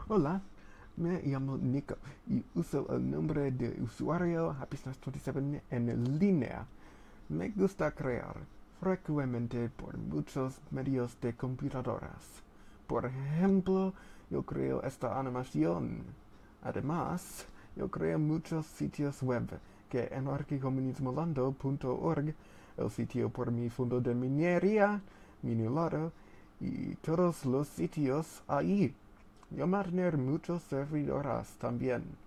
Hola, me llamo Nico y uso el nombre de usuario Happiness27 en línea. Me gusta crear, frecuentemente por muchos medios de computadoras. Por ejemplo, yo creo esta animación. Además, yo creo muchos sitios web que anarquicomunismolando.org, el sitio por mi fondo de minería, mi lado y todos los sitios ahí. Yo mantener muchos servidores también.